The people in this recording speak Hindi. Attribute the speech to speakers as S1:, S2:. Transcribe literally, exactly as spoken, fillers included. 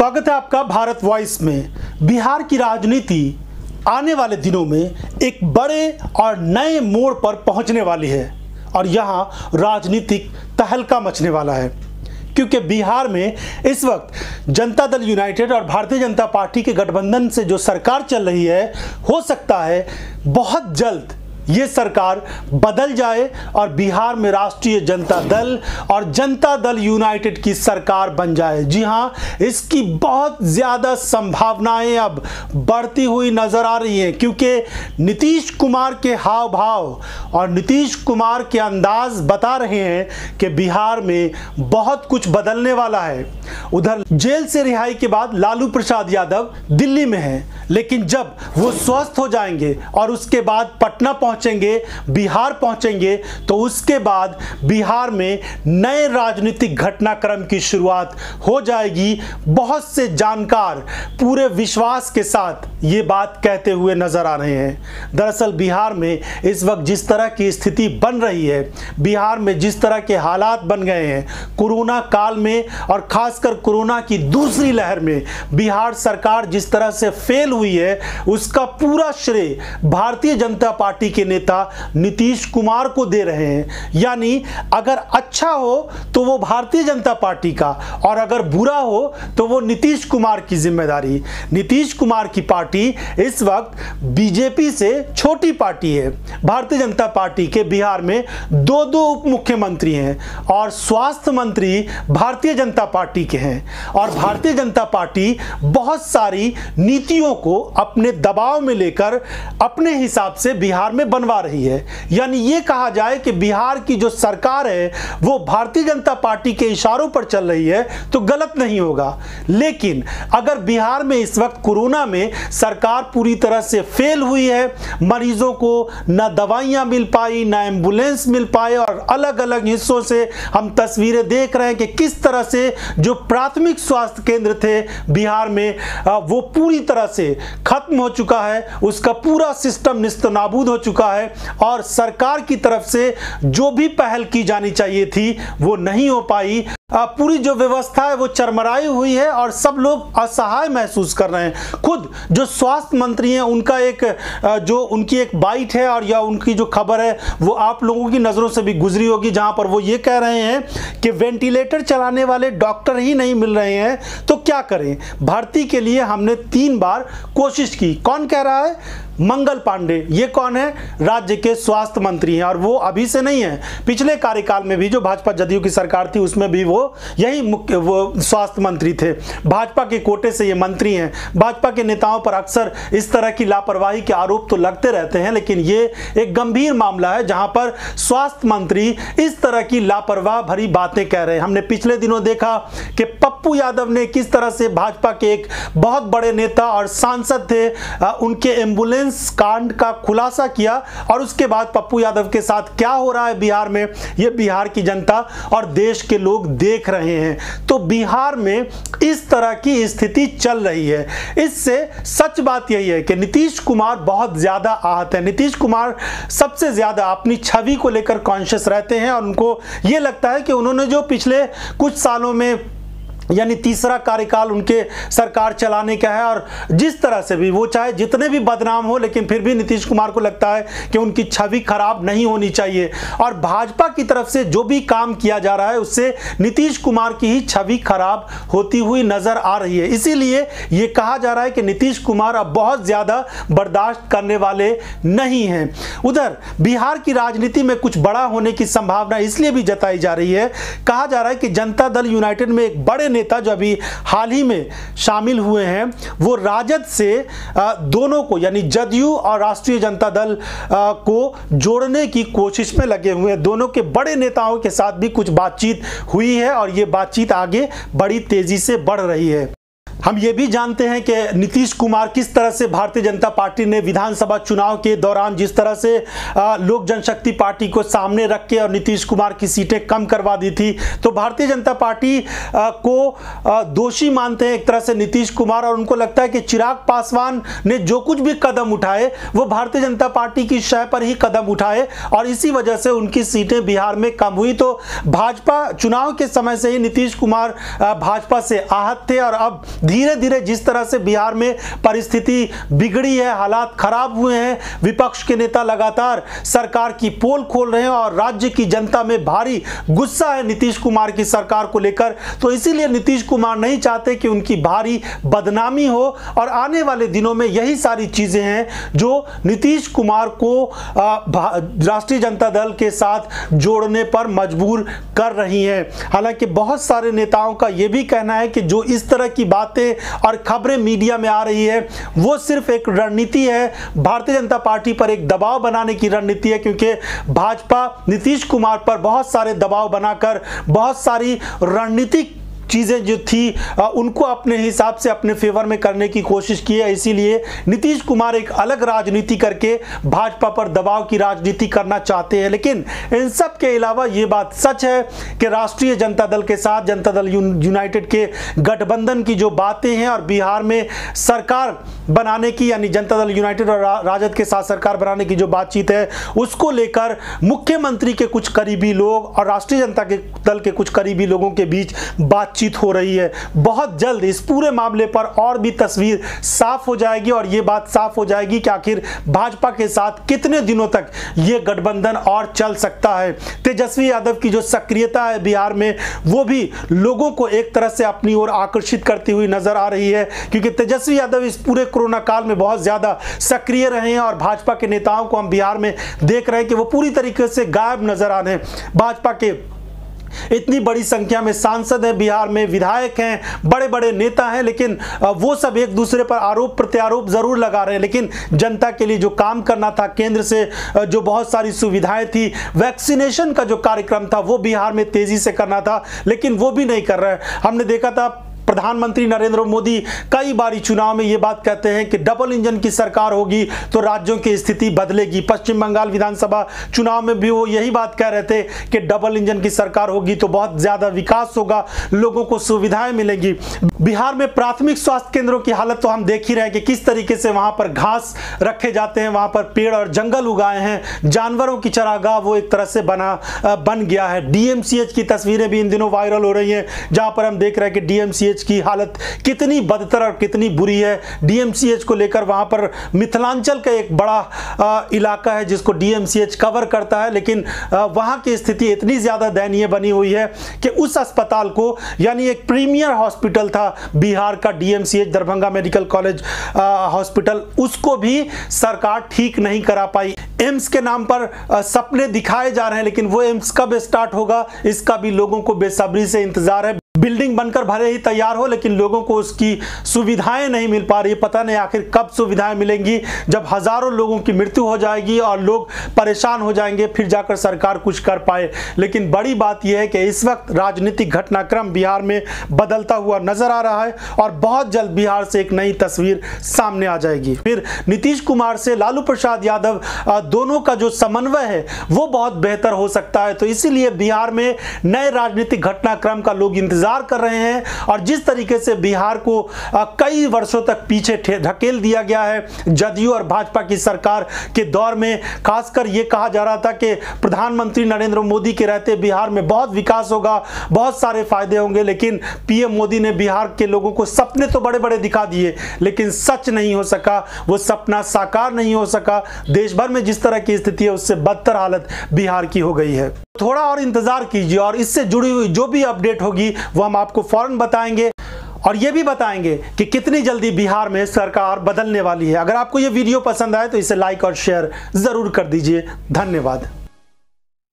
S1: स्वागत है आपका भारत वॉइस में। बिहार की राजनीति आने वाले दिनों में एक बड़े और नए मोड़ पर पहुंचने वाली है और यहां राजनीतिक तहलका मचने वाला है, क्योंकि बिहार में इस वक्त जनता दल यूनाइटेड और भारतीय जनता पार्टी के गठबंधन से जो सरकार चल रही है, हो सकता है बहुत जल्द ये सरकार बदल जाए और बिहार में राष्ट्रीय जनता दल और जनता दल यूनाइटेड की सरकार बन जाए। जी हां, इसकी बहुत ज़्यादा संभावनाएं अब बढ़ती हुई नज़र आ रही हैं, क्योंकि नीतीश कुमार के हाव भाव और नीतीश कुमार के अंदाज बता रहे हैं कि बिहार में बहुत कुछ बदलने वाला है। उधर जेल से रिहाई के बाद लालू प्रसाद यादव दिल्ली में हैं, लेकिन जब वो स्वस्थ हो जाएंगे और उसके बाद पटना पहुंचेंगे, बिहार पहुंचेंगे, तो उसके बाद बिहार में नए राजनीतिक घटनाक्रम की शुरुआत हो जाएगी। बहुत से जानकार पूरे विश्वास के साथ ये बात कहते हुए नजर आ रहे हैं। दरअसल बिहार में इस वक्त जिस तरह की स्थिति बन रही है, बिहार में जिस तरह के हालात बन गए हैं कोरोना काल में और खासकर कोरोना की दूसरी लहर में, बिहार सरकार जिस तरह से फेल हुई है, उसका पूरा श्रेय भारतीय जनता पार्टी के नेता नीतीश कुमार को दे रहे हैं। यानी अगर अच्छा हो तो वो भारतीय जनता पार्टी का और अगर बुरा हो तो वो नीतीश कुमार की जिम्मेदारी। नीतीश कुमार की पार्टी इस वक्त बीजेपी से छोटी पार्टी है। भारतीय जनता पार्टी के बिहार में दो दो उप मुख्यमंत्री हैं और स्वास्थ्य मंत्री भारतीय जनता पार्टी के हैं और भारतीय जनता पार्टी बहुत सारी नीतियों को अपने दबाव में लेकर अपने हिसाब से बिहार में बनवा रही है। यानी ये कहा जाए कि बिहार की जो सरकार है वो भारतीय जनता पार्टी के इशारों पर चल रही है तो गलत नहीं होगा। लेकिन अगर बिहार में इस वक्त कोरोना में सरकार पूरी तरह से फेल हुई है, मरीजों को न दवाइयां मिल पाई, न एम्बुलेंस मिल पाए और अलग अलग हिस्सों से हम तस्वीरें देख रहे हैं कि किस तरह से जो प्राथमिक स्वास्थ्य केंद्र थे बिहार में वो पूरी तरह से खत्म हो चुका है, उसका पूरा सिस्टम निस्तनाबूद हो चुका है और सरकार की तरफ से जो भी पहल की जानी चाहिए थी वो नहीं हो पाई। पूरी जो व्यवस्था है वो चरमराई हुई है और सब लोग असहाय महसूस कर रहे हैं। खुद जो स्वास्थ्य मंत्री हैं उनका एक जो उनकी एक बाइट है और या उनकी जो खबर है वो आप लोगों की नज़रों से भी गुजरी होगी, जहां पर वो ये कह रहे हैं कि वेंटिलेटर चलाने वाले डॉक्टर ही नहीं मिल रहे हैं तो क्या करें, भर्ती के लिए हमने तीन बार कोशिश की। कौन कह रहा है? मंगल पांडे। ये कौन है? राज्य के स्वास्थ्य मंत्री हैं और वो अभी से नहीं है, पिछले कार्यकाल में भी जो भाजपा जदयू की सरकार थी उसमें भी वो यही मुख्य वो स्वास्थ्य मंत्री थे। भाजपा के कोटे से ये मंत्री हैं। भाजपा के नेताओं पर अक्सर इस तरह की लापरवाही के आरोप तो लगते रहते हैं, लेकिन ये एक गंभीर मामला है जहां पर स्वास्थ्य मंत्री इस तरह की लापरवाह भरी बातें कह रहे हैं। हमने पिछले दिनों देखा कि पप्पू यादव ने किस तरह से भाजपा के एक बहुत बड़े नेता और सांसद थे, उनके एम्बुलेंस कांड का खुलासा किया और उसके बाद पप्पू यादव के साथ क्या हो रहा है बिहार में, ये बिहार की जनता और देश के लोग देख रहे हैं। तो बिहार में इस तरह की स्थिति चल रही है। इससे सच बात यही है कि नीतीश कुमार बहुत ज्यादा आहत है। नीतीश कुमार सबसे ज्यादा अपनी छवि को लेकर कॉन्शियस रहते हैं और उनको यह लगता है कि उन्होंने जो पिछले कुछ सालों में यानी तीसरा कार्यकाल उनके सरकार चलाने का है और जिस तरह से भी वो चाहे जितने भी बदनाम हो, लेकिन फिर भी नीतीश कुमार को लगता है कि उनकी छवि खराब नहीं होनी चाहिए और भाजपा की तरफ से जो भी काम किया जा रहा है उससे नीतीश कुमार की ही छवि खराब होती हुई नजर आ रही है। इसीलिए ये कहा जा रहा है कि नीतीश कुमार अब बहुत ज्यादा बर्दाश्त करने वाले नहीं हैं। उधर बिहार की राजनीति में कुछ बड़ा होने की संभावना इसलिए भी जताई जा रही है, कहा जा रहा है कि जनता दल यूनाइटेड में एक बड़े नेता जो अभी हाल ही में शामिल हुए हैं वो राजद से दोनों को यानी जदयू और राष्ट्रीय जनता दल को जोड़ने की कोशिश में लगे हुए हैं। दोनों के बड़े नेताओं के साथ भी कुछ बातचीत हुई है और ये बातचीत आगे बड़ी तेजी से बढ़ रही है। हम ये भी जानते हैं कि नीतीश कुमार किस तरह से भारतीय जनता पार्टी ने विधानसभा चुनाव के दौरान जिस तरह से लोक जनशक्ति पार्टी को सामने रख के और नीतीश कुमार की सीटें कम करवा दी थी, तो भारतीय जनता पार्टी को दोषी मानते हैं एक तरह से नीतीश कुमार और उनको लगता है कि चिराग पासवान ने जो कुछ भी कदम उठाए वो भारतीय जनता पार्टी की शय पर ही कदम उठाए और इसी वजह से उनकी सीटें बिहार में कम हुई। तो भाजपा चुनाव के समय से ही नीतीश कुमार भाजपा से आहत थे और अब धीरे धीरे जिस तरह से बिहार में परिस्थिति बिगड़ी है, हालात खराब हुए हैं, विपक्ष के नेता लगातार सरकार की पोल खोल रहे हैं और राज्य की जनता में भारी गुस्सा है नीतीश कुमार की सरकार को लेकर। तो इसीलिए नीतीश कुमार नहीं चाहते कि उनकी भारी बदनामी हो और आने वाले दिनों में यही सारी चीजें हैं जो नीतीश कुमार को राष्ट्रीय जनता दल के साथ जोड़ने पर मजबूर कर रही हैं। हालांकि बहुत सारे नेताओं का यह भी कहना है कि जो इस तरह की बातें और खबरें मीडिया में आ रही है वो सिर्फ एक रणनीति है, भारतीय जनता पार्टी पर एक दबाव बनाने की रणनीति है, क्योंकि भाजपा नीतीश कुमार पर बहुत सारे दबाव बनाकर बहुत सारी रणनीतिक चीज़ें जो थी उनको अपने हिसाब से अपने फेवर में करने की कोशिश की है। इसीलिए नीतीश कुमार एक अलग राजनीति करके भाजपा पर दबाव की राजनीति करना चाहते हैं। लेकिन इन सब के अलावा ये बात सच है कि राष्ट्रीय जनता दल के साथ जनता दल यूनाइटेड के गठबंधन की जो बातें हैं और बिहार में सरकार बनाने की, यानी जनता दल यूनाइटेड और राजद के साथ सरकार बनाने की जो बातचीत है उसको लेकर मुख्यमंत्री के कुछ करीबी लोग और राष्ट्रीय जनता के दल के कुछ करीबी लोगों के बीच बात बातचीत हो रही है। बहुत जल्द इस पूरे मामले पर और भी तस्वीर साफ हो जाएगी और यह बात साफ हो जाएगी कि आखिर भाजपा के साथ कितने दिनों तक यह गठबंधन और चल सकता है। तेजस्वी यादव की जो सक्रियता है बिहार में वो भी लोगों को एक तरह से अपनी ओर आकर्षित करती हुई नजर आ रही है, क्योंकि तेजस्वी यादव इस पूरे कोरोना काल में बहुत ज्यादा सक्रिय रहे हैं और भाजपा के नेताओं को हम बिहार में देख रहे हैं कि वो पूरी तरीके से गायब नजर आ रहे हैं। भाजपा के इतनी बड़ी संख्या में सांसद हैं बिहार में, विधायक हैं, बड़े बड़े नेता हैं, लेकिन वो सब एक दूसरे पर आरोप प्रत्यारोप जरूर लगा रहे हैं, लेकिन जनता के लिए जो काम करना था, केंद्र से जो बहुत सारी सुविधाएं थी, वैक्सीनेशन का जो कार्यक्रम था वो बिहार में तेजी से करना था, लेकिन वो भी नहीं कर रहे हैं। हमने देखा था प्रधानमंत्री नरेंद्र मोदी कई बार चुनाव में ये बात कहते हैं कि डबल इंजन की सरकार होगी तो राज्यों की स्थिति बदलेगी। पश्चिम बंगाल विधानसभा चुनाव में भी वो यही बात कह रहे थे कि डबल इंजन की सरकार होगी तो बहुत ज्यादा विकास होगा, लोगों को सुविधाएं मिलेंगी। बिहार में प्राथमिक स्वास्थ्य केंद्रों की हालत तो हम देख ही रहे हैं कि किस तरीके से वहां पर घास रखे जाते हैं, वहां पर पेड़ और जंगल उगाए हैं, जानवरों की चरागाह वो एक तरह से बना बन गया है। डीएमसीएच की तस्वीरें भी इन दिनों वायरल हो रही हैं, जहां पर हम देख रहे हैं कि डीएमसीएच की हालत कितनी बदतर और कितनी बुरी है। डीएमसीएच को लेकर वहां पर मिथिलांचल का एक बड़ा आ, इलाका है जिसको डीएमसीएच कवर करता है, लेकिन आ, वहां की स्थिति इतनी ज्यादा दयनीय बनी हुई है कि उस अस्पताल को, यानी एक प्रीमियर हॉस्पिटल था बिहार का DMCH Darbhanga medical college hospital, उसको भी सरकार ठीक नहीं करा पाई। एम्स के नाम पर आ, सपने दिखाए जा रहे हैं, लेकिन वो एम्स कब स्टार्ट होगा इसका भी लोगों को बेसब्री से इंतजार है। बिल्डिंग बनकर भले ही तैयार हो, लेकिन लोगों को उसकी सुविधाएं नहीं मिल पा रही। पता नहीं आखिर कब सुविधाएं मिलेंगी, जब हजारों लोगों की मृत्यु हो जाएगी और लोग परेशान हो जाएंगे, फिर जाकर सरकार कुछ कर पाए। लेकिन बड़ी बात यह है कि इस वक्त राजनीतिक घटनाक्रम बिहार में बदलता हुआ नजर आ रहा है और बहुत जल्द बिहार से एक नई तस्वीर सामने आ जाएगी। फिर नीतीश कुमार से लालू प्रसाद यादव दोनों का जो समन्वय है वो बहुत बेहतर हो सकता है। तो इसीलिए बिहार में नए राजनीतिक घटनाक्रम का लोग इंतजार कर रहे हैं और जिस तरीके से बिहार को कई वर्षों तक पीछे ढकेल दिया गया है जदयू और भाजपा की सरकार के दौर में, खासकर यह कहा जा रहा था कि प्रधानमंत्री नरेंद्र मोदी के रहते बिहार में बहुत विकास होगा, बहुत सारे फायदे होंगे, लेकिन पीएम मोदी ने बिहार के लोगों को सपने तो बड़े बड़े दिखा दिए, लेकिन सच नहीं हो सका, वो सपना साकार नहीं हो सका। देश भर में जिस तरह की स्थिति है उससे बदतर हालत बिहार की हो गई है। थोड़ा और इंतजार कीजिए और इससे जुड़ी हुई जो भी अपडेट होगी वो हम आपको फौरन बताएंगे और ये भी बताएंगे कि कितनी जल्दी बिहार में सरकार बदलने वाली है। अगर आपको ये वीडियो पसंद आए तो इसे लाइक और शेयर जरूर कर दीजिए। धन्यवाद।